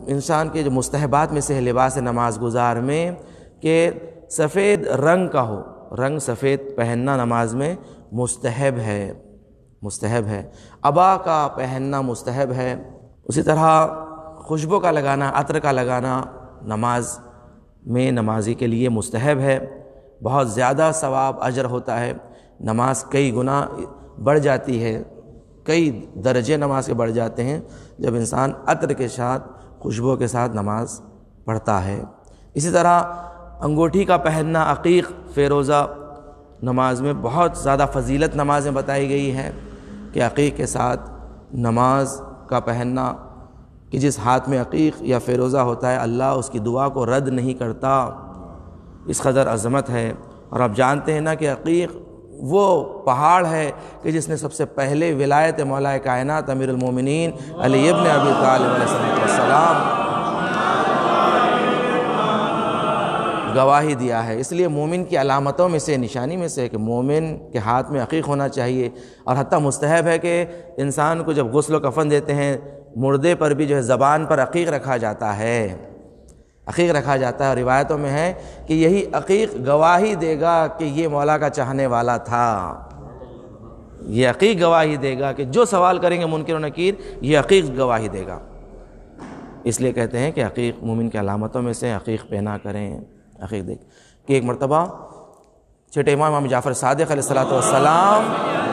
انسان کے جو مستحبات میں سے ہے لباس نماز گزار میں کہ سفید رنگ کا ہو، رنگ سفید پہننا نماز میں مستحب ہے، عبا کا پہننا مستحب ہے۔ اسی طرح خوشبو کا لگانا، عطر کا لگانا نماز میں نمازی کے لیے مستحب ہے، بہت زیادہ ثواب اجر ہوتا ہے، نماز کئی گنا بڑھ جاتی ہے، کئی درجے نماز کے بڑھ جاتے ہیں جب انسان عطر کے ساتھ، خوشبو کے ساتھ نماز پڑھتا ہے۔ اسی طرح انگوٹھی کا پہننا، عقیق، فیروزہ نماز میں بہت زیادہ فضیلت نماز میں بتائی گئی ہے کہ عقیق کے ساتھ نماز کا پہننا، کہ جس ہاتھ میں عقیق یا فیروزہ ہوتا ہے اللہ اس کی دعا کو رد نہیں کرتا، اس قدر عظمت ہے۔ اور آپ جانتے ہیں نا کہ عقیق وہ پہاڑ ہے کہ جس نے سب سے پہلے ولایت مولا کائنات امیر المومنین علی ابن ابی طالب علیہ السلام گواہی دیا ہے۔ اس لیے مومن کی علامتوں میں سے، نشانی میں سے کہ مومن کے ہاتھ میں عقیق ہونا چاہیے، اور حتیٰ مستحب ہے کہ انسان کو جب غسل و کفن دیتے ہیں مردے پر بھی جو ہے زبان پر عقیق رکھا جاتا ہے، عقیق رکھا جاتا ہے، اور روایتوں میں ہے کہ یہی عقیق گواہی دے گا کہ یہ مولا کا چاہنے والا تھا، یہ عقیق گواہی دے گا کہ جو سوال کریں گے منکر و نکیر یہ عقیق گواہی دے گا۔ اس لیے کہتے ہیں کہ عقیق مومن کی علامتوں میں سے عقیق پہنا کریں، عقیق دیکھ کہ ایک مرتبہ چھٹے امام جعفر صادق علیہ السلام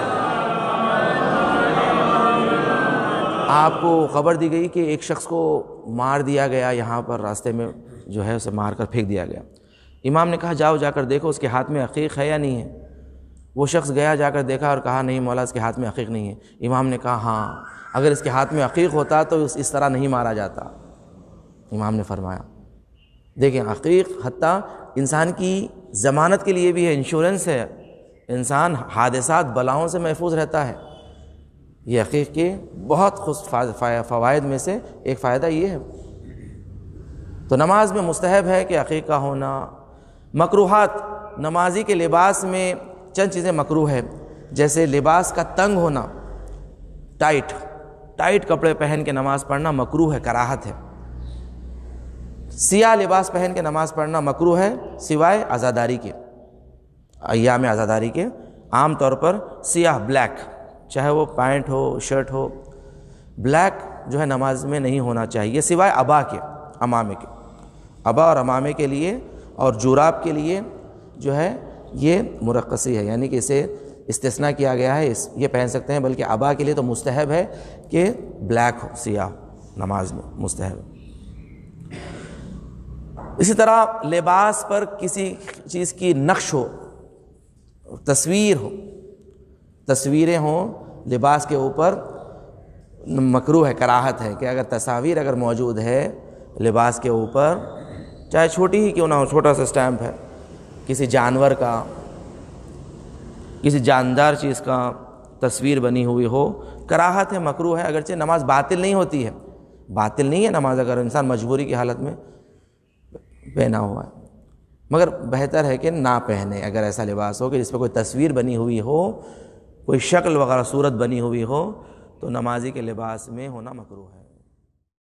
آپ کو خبر دی گئی کہ ایک شخص کو مار دیا گیا، یہاں پر راستے میں جو ہے اسے مار کر پھینک دیا گیا۔ امام نے کہا جاؤ جا کر دیکھو اس کے ہاتھ میں عقیق ہے یا نہیں ہے۔ وہ شخص گیا، جا کر دیکھا اور کہا نہیں مولا اس کے ہاتھ میں عقیق نہیں ہے۔ امام نے کہا ہاں اگر اس کے ہاتھ میں عقیق ہوتا تو اس طرح نہیں مارا جاتا۔ امام نے فرمایا دیکھیں عقیق حتیٰ انسان کی ضمانت کے لیے بھی ہے، انشورنس ہے، انسان حادثات بلاؤں سے محفوظ رہتا ہے۔ یہ عقیق کے بہت فوائد میں سے ایک فائدہ یہ ہے۔ تو نماز میں مستحب ہے کہ عقیق کا ہونا۔ مکروہات، نمازی کے لباس میں چند چیزیں مکروہ ہے، جیسے لباس کا تنگ ہونا، ٹائٹ کپڑے پہن کے نماز پڑھنا مکروہ ہے، کراہت ہے۔ سیاہ لباس پہن کے نماز پڑھنا مکروہ ہے سوائے عزاداری کے، ایام عزاداری کے عام طور پر سیاہ بلیک، چاہے وہ پینٹ ہو شرٹ ہو، بلیک جو ہے نماز میں نہیں ہونا چاہیے سوائے عبا کے، عمامے کے، عبا اور عمامے کے لیے اور جوراب کے لیے جو ہے یہ مرخصی ہے، یعنی کہ اسے استثناء کیا گیا ہے، یہ پہن سکتے ہیں، بلکہ عبا کے لیے تو مستحب ہے کہ بلیک ہو، سیاہ نماز میں مستحب ہے۔ اسی طرح لباس پر کسی چیز کی نقش ہو، تصویریں ہوں لباس کے اوپر، مکروہ ہے، کراہت ہے کہ اگر تصاویر اگر موجود ہے لباس کے اوپر، چاہے چھوٹی ہی کیوں نہ ہو، چھوٹا سا اسٹیمپ ہے کسی جانور کا، کسی جاندار چیز کا تصویر بنی ہوئی ہو، کراہت ہے، مکروہ ہے، اگرچہ نماز باطل نہیں ہوتی ہے، باطل نہیں ہے نماز اگر انسان مجبوری کی حالت میں پہنا ہوا ہے، مگر بہتر ہے کہ نہ پہنے اگر ایسا لباس ہو کہ جس پہ کوئی تصویر بنی ہوئی ہو، کوئی شکل وغیرہ صورت بنی ہوئی ہو، تو نمازی کے لباس میں ہونا مکروہ ہے۔